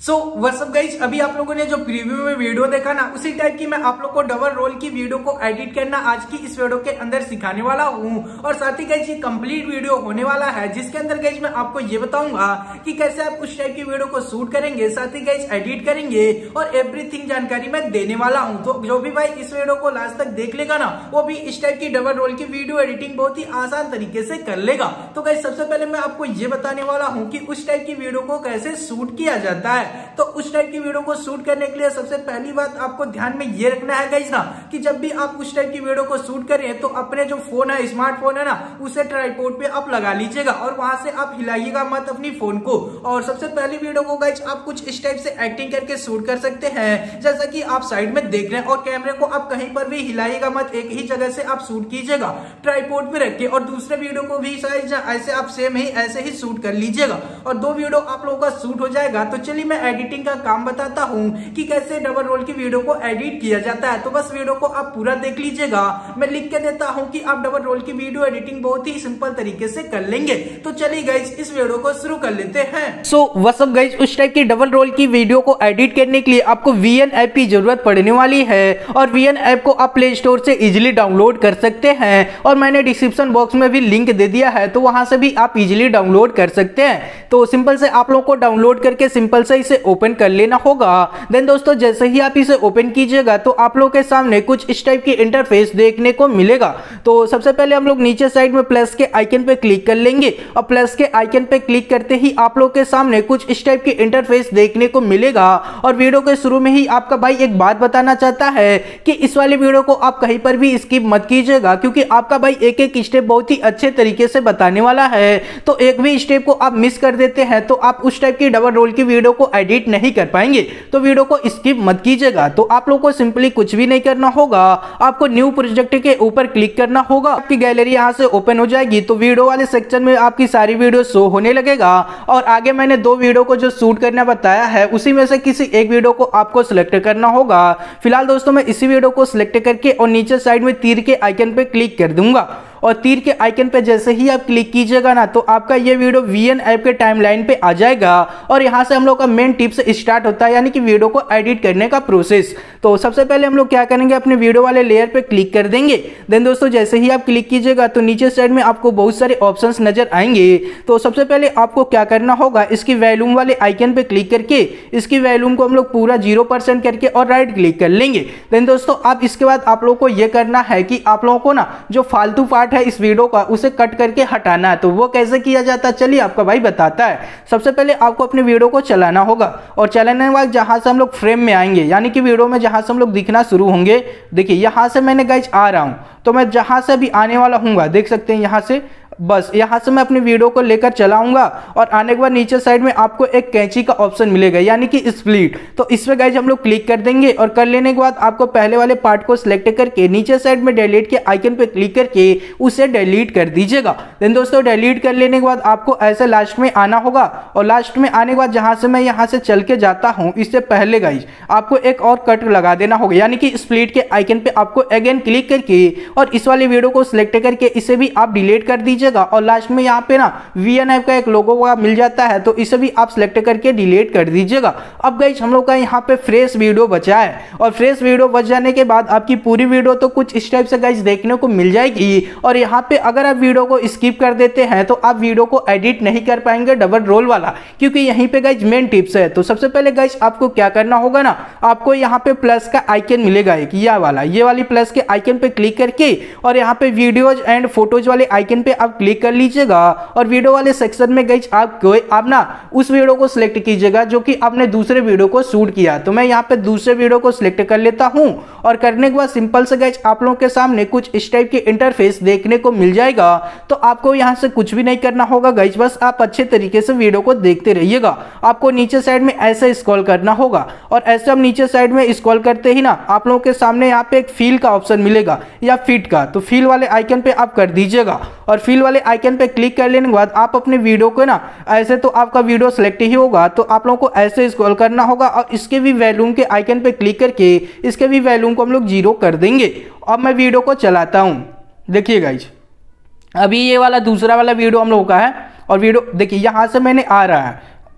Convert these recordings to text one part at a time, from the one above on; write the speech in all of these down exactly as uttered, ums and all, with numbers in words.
So what's up guys, अभी आप लोगों ने जो प्रीव्यू में वीडियो देखा ना, उसी टाइप की मैं आप लोग को डबल रोल की वीडियो को एडिट करना आज की इस वीडियो के अंदर सिखाने वाला हूँ। और साथ ही गाइज ये कंप्लीट वीडियो होने वाला है, जिसके अंदर गाइज मैं आपको ये बताऊंगा कि कैसे आप उस टाइप की वीडियो को शूट करेंगे, साथ ही गाइज एडिट करेंगे और एवरीथिंग जानकारी मैं देने वाला हूँ। तो जो भी भाई इस वीडियो को लास्ट तक देख लेगा ना, वो भी इस टाइप की डबल रोल की वीडियो एडिटिंग बहुत ही आसान तरीके से कर लेगा। तो गाइज सबसे पहले मैं आपको ये बताने वाला हूँ कि उस टाइप की वीडियो को कैसे शूट किया जाता है। तो उस टाइप की वीडियो को शूट करने के लिए सबसे पहली बात आपको ध्यान में ये रखना है गाइस ना, कि जब भी आप उस टाइप की वीडियो को शूट करें तो अपने जो फोन है, स्मार्टफोन है ना, उसे ट्राइपॉड पे आप लगा लीजिएगा और वहां से आप हिलाइएगा मत अपनी फोन को। और सबसे पहली वीडियो को गाइस आप कुछ इस टाइप से एक्टिंग करके शूट कर सकते हैं, जैसा कि आप साइड में देख रहे हैं। और कैमरे को आप कहीं पर भी हिलाइएगा मत, एक ही जगह से आप शूट कीजिएगा ट्राइपॉड पे रख के। और दूसरे वीडियो को भी ऐसे आप सेम ही ऐसे ही शूट कर लीजिएगा और दो वीडियो आप लोगों का शूट हो जाएगा। तो चलिए मैं एडिटिंग का काम बताता हूं कि कैसे डबल रोल की वीडियो को एडिट किया जाता है। तो बस वीडियो को आप पूरा देख लीजिएगा, मैं लिख के देता हूं कि आप डबल रोल की वीडियो एडिटिंग बहुत ही सिंपल तरीके से कर लेंगे। तो चलिए गाइस इस वीडियो को शुरू कर लेते हैं। सो व्हाट्स अप गाइस, उस टाइप की डबल रोल की वीडियो को एडिट करने के लिए आपको वीएन ऐप की जरूरत पड़ने वाली है। और वीएन ऐप को आप प्ले स्टोर से इजिली डाउनलोड कर सकते हैं और मैंने डिस्क्रिप्शन बॉक्स में भी लिंक दे दिया है, तो वहां से भी आप इजिली डाउनलोड कर सकते हैं। तो सिंपल से आप लोगों को डाउनलोड करके सिंपल से इसे ओपन कर लेना होगा। देन दोस्तों जैसे ही आप इसे ओपन कीजिएगा तो आप लोगों के सामने कुछ इस टाइप की इंटरफेस देखने को मिलेगा। तो सबसे पहले हम लोग नीचे साइड में प्लस के आइकन पे क्लिक कर लेंगे और प्लस के आइकन पे क्लिक करते ही आप लोग के सामने कुछ इस टाइप की इंटरफेस देखने को मिलेगा। और वीडियो के शुरू में ही आपका भाई एक बात बताना चाहता है कि इस वाली वीडियो को आप कहीं पर भी स्किप मत कीजिएगा, क्योंकि आपका भाई एक एक स्टेप बहुत ही अच्छे तरीके से बताने वाला है। तो एक भी स्टेप को आप मिस कर देते हैं तो आप उस टाइप की डबल रोल की वीडियो को एडिट नहीं कर पाएंगे। तो वीडियो को स्किप मत कीजिएगा। तो आप लोगों को सिंपली कुछ भी नहीं करना होगा, आपको न्यू प्रोजेक्ट के ऊपर क्लिक करना होगा। आपकी गैलरी यहां से ओपन हो जाएगी, तो वीडियो वाले सेक्शन में आपकी सारी वीडियो शो होने लगेगा। और आगे मैंने दो वीडियो को जो शूट करना बताया है, उसी में से किसी एक वीडियो को आपको सिलेक्ट करना होगा। फिलहाल दोस्तों मैं इसी वीडियो को सिलेक्ट करके और नीचे साइड में तीर के आइकन पे क्लिक कर दूंगा। और तीर के आइकन पे जैसे ही आप क्लिक कीजिएगा ना, तो आपका ये वीडियो वीएन ऐप के टाइमलाइन पे आ जाएगा। और यहाँ से हम लोग का मेन टिप्स स्टार्ट होता है, यानी कि वीडियो को एडिट करने का प्रोसेस। तो सबसे पहले हम लोग क्या करेंगे, अपने वीडियो वाले लेयर पे क्लिक कर देंगे। देन दोस्तों जैसे ही आप क्लिक कीजिएगा तो नीचे साइड में आपको बहुत सारे ऑप्शंस नजर आएंगे। तो सबसे पहले आपको क्या करना होगा, इसकी वॉल्यूम वाले आइकन पे क्लिक करके इसकी वॉल्यूम को हम लोग पूरा जीरो परसेंट करके और राइट क्लिक कर लेंगे। देन दोस्तों आप इसके बाद आप लोगों को यह करना है कि आप लोगों को ना जो फालतू पार्ट है इस वीडियो का, उसे कट करके हटाना है। तो वो कैसे किया जाता है, चलिए आपका भाई बताता है। सबसे पहले आपको अपने वीडियो को चलाना होगा और चलाने के बाद जहां से हम लोग फ्रेम में आएंगे, यानी कि वीडियो में जहां से हम लोग दिखना शुरू होंगे, देखिए यहां से मैंने गाइस आ रहा हूं, तो मैं जहां से भी आने वाला हूँ देख सकते हैं यहां से, बस यहां से मैं अपनी वीडियो को लेकर चलाऊंगा। और आने के बाद नीचे साइड में आपको एक कैंची का ऑप्शन मिलेगा, यानी कि स्प्लिट। तो इस पे गाइस हम लोग क्लिक कर देंगे और कर लेने के बाद आपको पहले वाले पार्ट को सिलेक्ट करके नीचे साइड में डिलीट के आइकन पे क्लिक करके उसे डिलीट कर दीजिएगा। देन दोस्तों डिलीट कर लेने के बाद आपको ऐसे लास्ट में आना होगा। और लास्ट में आने के बाद जहां से मैं यहां से चल के जाता हूं, इससे पहले गाइस आपको एक और कट लगा देना होगा, यानी कि स्प्लिट के आइकन पे आपको अगेन क्लिक करके और इस वाली वीडियो को सिलेक्ट करके इसे भी आप डिलीट कर दीजिए। और लास्ट में यहाँ पे ना वीएन ऐप का एक लोगो मिल जाता है, तो इसे भी आप सिलेक्ट करके डिलीट कर दीजिएगा। अब गाइस हम लोग का यहाँ पे फ्रेश वीडियो बचा है और फ्रेश वीडियो बच जाने के बाद आपकी पूरी वीडियो तो कुछ इस टाइप से गाइस देखने को मिल जाएगी। और यहाँ पे अगर आप वीडियो को स्किप कर देते हैं तो आप वीडियो को एडिट नहीं कर पाएंगे डबल रोल वाला, क्योंकि यहीं पे गाइस मेन टिप्स है। तो सबसे पहले गाइस आपको क्या करना होगा ना, आपको यहाँ पे प्लस का आइकन मिलेगा एक, ये वाला ये वाली प्लस के आइकन पे क्लिक करके और यहाँ पे वीडियोज एंड फोटोज वाले आइकन पे आप क्लिक कर लीजिएगा। और वीडियो वाले सेक्शन में गाइस आप कोई आप ना उस वीडियो को सिलेक्ट कीजिएगा जो कि आपने दूसरे वीडियो को शूट किया। तो मैं यहाँ पे दूसरे वीडियो को सिलेक्ट कर लेता हूं और करने के बाद सिंपल से गाइस आप लोगों के सामने कुछ इस टाइप की इंटरफेस देखने को मिल जाएगा। तो आपको यहाँ से कुछ भी नहीं करना होगा गाइस, बस आप अच्छे तरीके से वीडियो को देखते रहिएगा। आपको नीचे साइड में ऐसे स्क्रॉल करना होगा और ऐसे हम नीचे साइड में स्क्रॉल करते ही ना आप लोगों के सामने यहाँ पे एक फील का ऑप्शन मिलेगा या फिट का, तो फील वाले आइकन पे आप कर दीजिएगा। और फील वाले आइकन पे क्लिक कर लेने के बाद आप अपने वीडियो को ना ऐसे, तो आपका वीडियो सिलेक्ट ही होगा, तो आप लोगों को ऐसे स्क्रॉल करना होगा और इसके भी वॉल्यूम के आइकन पे क्लिक करके इसके भी वॉल्यूम को हम लोग जीरो कर देंगे। अब मैं वीडियो को चलाता हूं, देखिए गाइस अभी ये वाला दूसरा वाला वीडियो हम लोगों का है और वीडियो देखिए यहां से मैंने आ रहा है,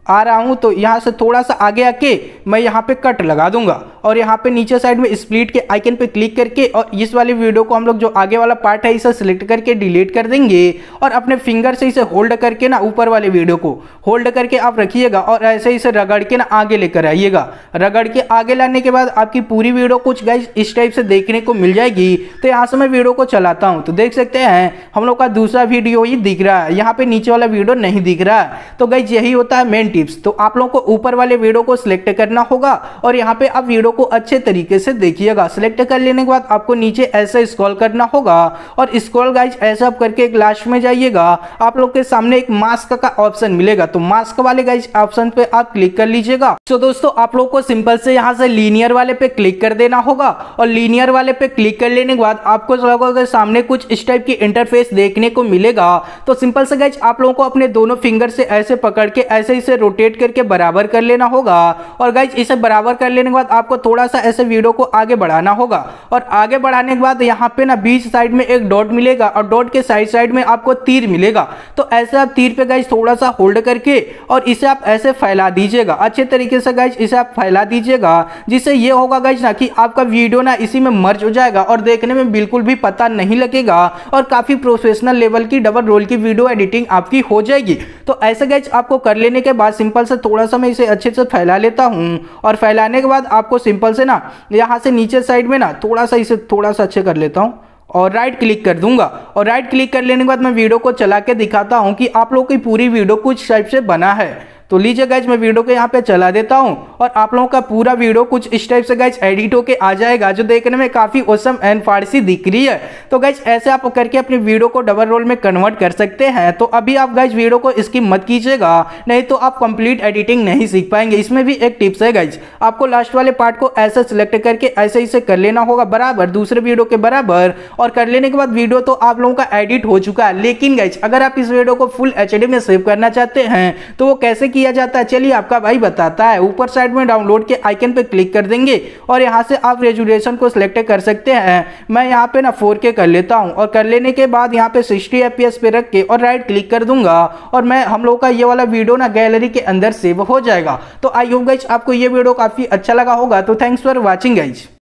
आ रहा हूँ तो यहाँ से थोड़ा सा आगे आके मैं यहाँ पे कट लगा दूंगा और यहाँ पे नीचे साइड में स्प्लिट के आइकन पे क्लिक करके और इस वाली वीडियो को हम लोग जो आगे वाला पार्ट है इसे सिलेक्ट करके डिलीट कर देंगे और अपने फिंगर से इसे होल्ड करके ना ऊपर वाले वीडियो को होल्ड करके आप रखिएगा और ऐसे इसे रगड़ के ना आगे लेकर आइएगा। रगड़ के आगे लाने के बाद आपकी पूरी वीडियो कुछ गाइस इस टाइप से देखने को मिल जाएगी। तो यहाँ से मैं वीडियो को चलाता हूँ तो देख सकते हैं हम लोग का दूसरा वीडियो ही दिख रहा है, यहाँ पे नीचे वाला वीडियो नहीं दिख रहा है। तो गाइस यही होता है मेन टिप्स। तो आप लोगों को ऊपर वाले वीडियो को सिलेक्ट करना होगा और यहाँ पे आप वीडियो को अच्छे तरीके से देखिएगा। सिलेक्ट कर लेने के बाद आपको नीचे ऐसे स्क्रॉल करना होगा और स्क्रॉल गाइस ऐसा आप करके एक लास्ट में जाइएगा, आप लोग के सामने एक मास्क का ऑप्शन मिलेगा। तो मास्क वाले गाइस ऑप्शन पे आप क्लिक कर लीजिएगा। तो दोस्तों आप लोग को सिंपल से यहाँ से लीनियर वाले पे क्लिक कर देना होगा और लीनियर वाले पे क्लिक कर लेने के बाद आपको लोगों के सामने कुछ इस टाइप की इंटरफेस देखने को मिलेगा। तो सिंपल से गाइस आप लोगों को अपने दोनों फिंगर से ऐसे पकड़ के ऐसे इसे रोटेट करके बराबर कर लेना होगा और गाइस इसे बराबर कर लेने के बाद आपको थोड़ा सा ऐसे वीडियो को आगे बढ़ाना होगा और आगे बढ़ाने के बाद यहाँ पे ना बीच साइड में एक डॉट मिलेगा और डॉट के साइड साइड में आपको तीर मिलेगा। तो ऐसे आप तीर पे गाइस थोड़ा सा होल्ड करके और इसे आप ऐसे फैला दीजिएगा अच्छे तरीके से गाइस इसे आप फैला दीजिएगा, जिससे ये होगा गाइस ना कि आपका वीडियो ना इसी में मर्ज हो जाएगा और देखने में बिल्कुल भी पता नहीं लगेगा और काफी प्रोफेशनल लेवल की डबल रोल की वीडियो एडिटिंग आपकी हो जाएगी। तो ऐसे गाइस आपको कर लेने के बाद सिंपल से थोड़ा सा मैं इसे अच्छे से फैला लेता हूं और फैलाने के बाद आपको सिंपल से ना यहाँ से नीचे साइड में ना थोड़ा सा इसे थोड़ा सा अच्छे कर लेता हूं और राइट क्लिक कर दूंगा और राइट क्लिक कर लेने के बाद मैं वीडियो को चला के दिखाता हूं कि आप लोगों की पूरी वीडियो कुछ टाइप से बना है। तो लीजिए गाइज मैं वीडियो को यहाँ पे चला देता हूँ और आप लोगों का पूरा वीडियो कुछ इस टाइप से गाइज एडिट होके आ जाएगा, जो देखने में काफी औसम एंड फारसी दिख रही है। तो गाइज ऐसे आप करके अपनी वीडियो को डबल रोल में कन्वर्ट कर सकते हैं। तो अभी आप गाइज वीडियो को इसकी मत कीजिएगा, नहीं तो आप कंप्लीट एडिटिंग नहीं सीख पाएंगे। इसमें भी एक टिप्स है गाइज, आपको लास्ट वाले पार्ट को ऐसे सिलेक्ट करके ऐसे इसे कर लेना होगा बराबर दूसरे वीडियो के बराबर और कर लेने के बाद वीडियो तो आप लोगों का एडिट हो चुका है। लेकिन गाइज अगर आप इस वीडियो को फुल एच डी में सेव करना चाहते हैं तो वो कैसे किया जाता है, चलिए आपका भाई बताता है। ऊपर साइड में डाउनलोड के आइकन पे क्लिक कर देंगे और यहां से आप रेजोल्यूशन को सिलेक्ट कर सकते हैं। मैं यहां पे ना फोर के कर लेता हूं और कर लेने के बाद यहां पे सिक्सटी एफ पी एस पे रख के और राइट क्लिक कर दूंगा और मैं हम लोग का ये वाला वीडियो ना गैलरी के अंदर सेव हो जाएगा। तो आई होप गाइस आपको ये वीडियो काफी अच्छा लगा होगा। तो थैंक्स फॉर वॉचिंग गाइस।